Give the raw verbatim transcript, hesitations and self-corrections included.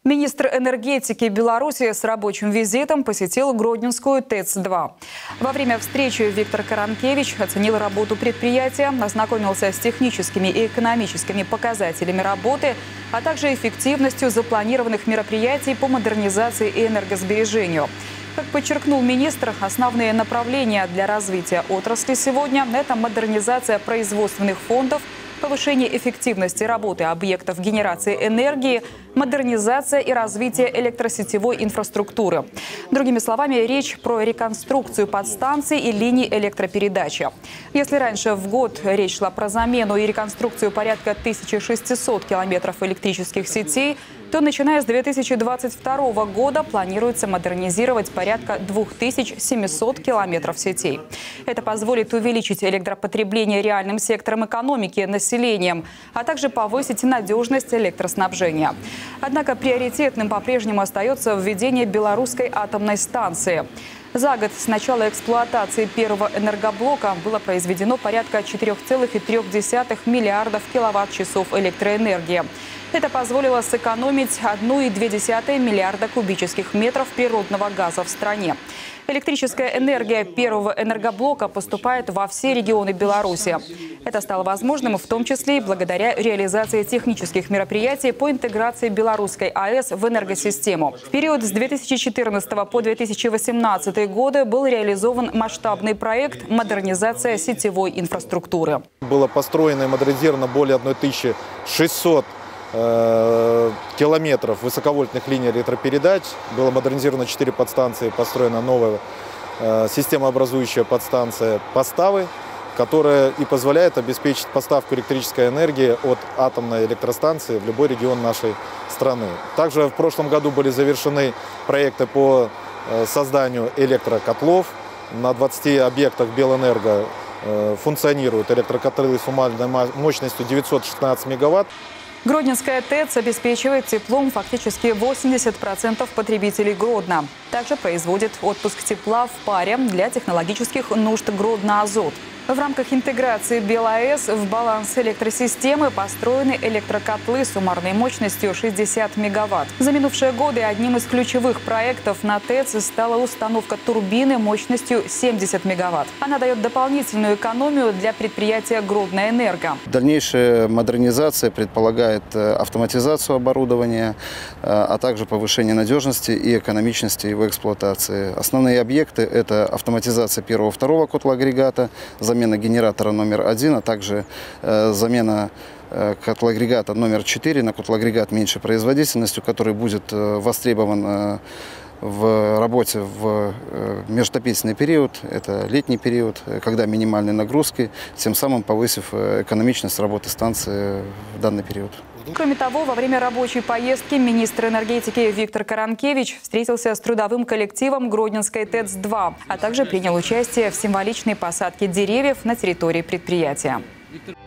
Министр энергетики Беларуси с рабочим визитом посетил Гродненскую ТЭЦ два. Во время встречи Виктор Каранкевич оценил работу предприятия, ознакомился с техническими и экономическими показателями работы, а также эффективностью запланированных мероприятий по модернизации и энергосбережению. Как подчеркнул министр, основные направления для развития отрасли сегодня – это модернизация производственных фондов, повышение эффективности работы объектов генерации энергии, модернизация и развитие электросетевой инфраструктуры. Другими словами, речь про реконструкцию подстанций и линий электропередачи. Если раньше в год речь шла про замену и реконструкцию порядка тысячи шестисот километров электрических сетей, то начиная с две тысячи двадцать второго года планируется модернизировать порядка двух тысяч семисот километров сетей. Это позволит увеличить электропотребление реальным сектором экономики, населением, а также повысить надежность электроснабжения. Однако приоритетным по-прежнему остается введение белорусской атомной станции. За год с начала эксплуатации первого энергоблока было произведено порядка четырёх целых трёх десятых миллиардов киловатт-часов электроэнергии. Это позволило сэкономить одну целых две десятых миллиарда кубических метров природного газа в стране. Электрическая энергия первого энергоблока поступает во все регионы Беларуси. Это стало возможным в том числе и благодаря реализации технических мероприятий по интеграции белорусской АЭС в энергосистему. В период с две тысячи четырнадцатого по две тысячи восемнадцатый годы был реализован масштабный проект «Модернизация сетевой инфраструктуры». Было построено и модернизировано более тысячи шестисот километров высоковольтных линий электропередач. Было модернизировано четыре подстанции, построена новая э, системообразующая подстанция «Поставы», которая и позволяет обеспечить поставку электрической энергии от атомной электростанции в любой регион нашей страны. Также в прошлом году были завершены проекты по э, созданию электрокотлов. На двадцати объектах Белэнерго э, функционируют электрокотлы с суммарной мощностью девятьсот шестнадцать мегаватт. Гродненская ТЭЦ обеспечивает теплом фактически восемьдесят процентов потребителей Гродно. Также производит отпуск тепла в паре для технологических нужд Гродно-Азот. В рамках интеграции БелАЭС в баланс электросистемы построены электрокотлы с суммарной мощностью шестьдесят мегаватт. За минувшие годы одним из ключевых проектов на ТЭЦ стала установка турбины мощностью семьдесят мегаватт. Она дает дополнительную экономию для предприятия Гродноэнерго. Дальнейшая модернизация предполагает автоматизацию оборудования, а также повышение надежности и экономичности его эксплуатации. Основные объекты – это автоматизация первого-второго котла-агрегата, замена генератора номер один, а также э, замена э, котлоагрегата номер четыре на котлоагрегат меньшей производительностью, который будет э, востребован э, в работе в э, межотопительный период, это летний период, когда минимальные нагрузки, тем самым повысив экономичность работы станции в данный период. Кроме того, во время рабочей поездки министр энергетики Виктор Каранкевич встретился с трудовым коллективом Гродненской ТЭЦ два, а также принял участие в символичной посадке деревьев на территории предприятия.